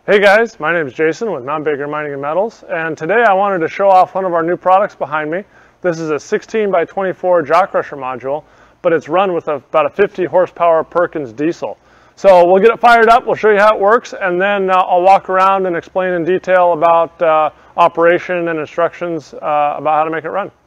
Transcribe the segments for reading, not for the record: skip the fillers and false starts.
Hey guys, my name is Jason with Mount Baker Mining and Metals, and today I wanted to show off one of our new products behind me. This is a 16 by 24 jaw crusher module, but it's run with about a 50 horsepower Perkins diesel. So we'll get it fired up, we'll show you how it works, and then I'll walk around and explain in detail about operation and instructions about how to make it run.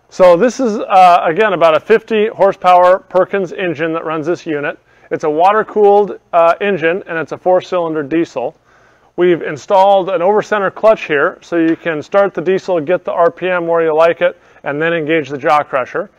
So this is, again, about a 50 horsepower Perkins engine that runs this unit. It's a water-cooled engine, and it's a 4-cylinder diesel. We've installed an over-center clutch here, so you can start the diesel, get the RPM where you like it, and then engage the jaw crusher.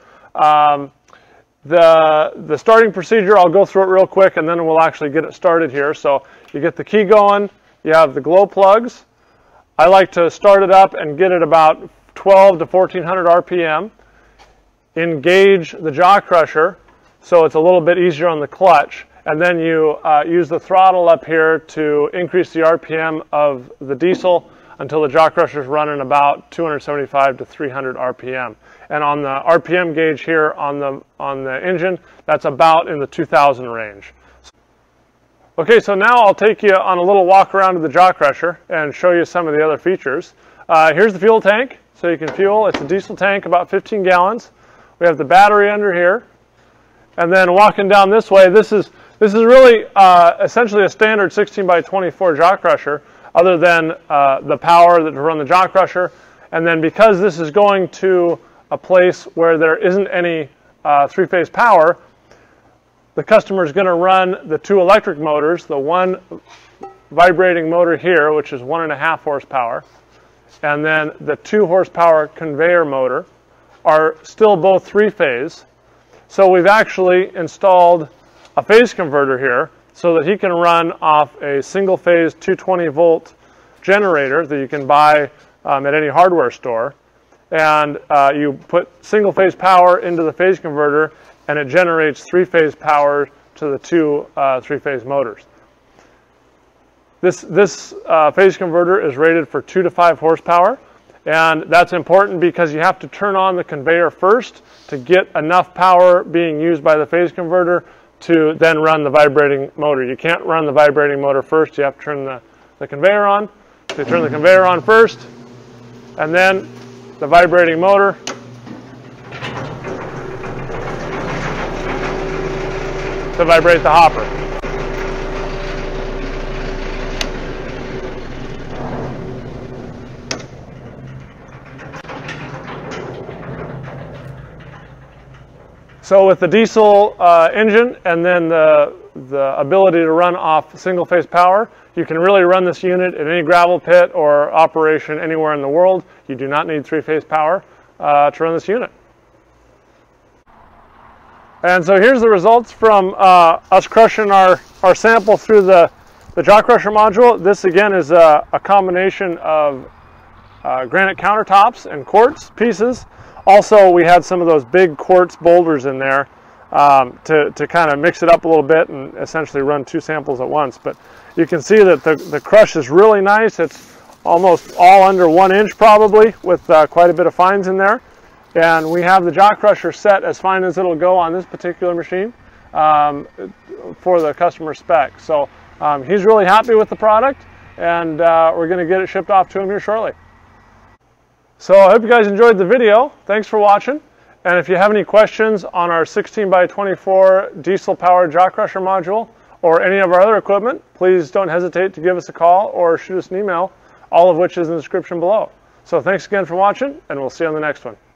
The starting procedure, I'll go through it real quick, and then we'll actually get it started here. So you get the key going, you have the glow plugs. I like to start it up and get it about 12 to 1400 RPM. Engage the jaw crusher so it's a little bit easier on the clutch, and then you use the throttle up here to increase the RPM of the diesel until the jaw crusher is running about 275 to 300 RPM. And on the RPM gauge here on the engine, that's about in the 2000 range. Okay, so now I'll take you on a little walk around to the jaw crusher and show you some of the other features. Here's the fuel tank, so you can fuel. It's a diesel tank, about 15 gallons. We have the battery under here. And then walking down this way, this is really essentially a standard 16 by 24 jaw crusher, other than the power that to run the jaw crusher. And then because this is going to a place where there isn't any three-phase power, the customer is going to run the 2 electric motors, the 1 vibrating motor here, which is 1.5 horsepower, and then the 2 horsepower conveyor motor are still both 3-phase. So we've actually installed a phase converter here so that he can run off a single-phase 220 volt generator that you can buy at any hardware store. And you put single-phase power into the phase converter, and it generates 3-phase power to the 2 3-phase motors. This phase converter is rated for 2 to 5 horsepower, and that's important because you have to turn on the conveyor first to get enough power being used by the phase converter to then run the vibrating motor. You can't run the vibrating motor first, you have to turn the conveyor on. So you turn the conveyor on first, and then the vibrating motor to vibrate the hopper. So with the diesel engine and then the ability to run off single-phase power, you can really run this unit in any gravel pit or operation anywhere in the world. You do not need 3-phase power to run this unit. And so here's the results from us crushing our sample through the jaw crusher module. This again is a combination of granite countertops and quartz pieces. Also, we had some of those big quartz boulders in there to kind of mix it up a little bit and essentially run 2 samples at once. But you can see that the crush is really nice. It's almost all under 1 inch probably, with quite a bit of fines in there. And we have the jaw crusher set as fine as it'll go on this particular machine for the customer spec. So he's really happy with the product, and we're going to get it shipped off to him here shortly. So I hope you guys enjoyed the video. Thanks for watching. And if you have any questions on our 16 by 24 diesel powered jaw crusher module or any of our other equipment, please don't hesitate to give us a call or shoot us an email, all of which is in the description below. So thanks again for watching, and we'll see you on the next one.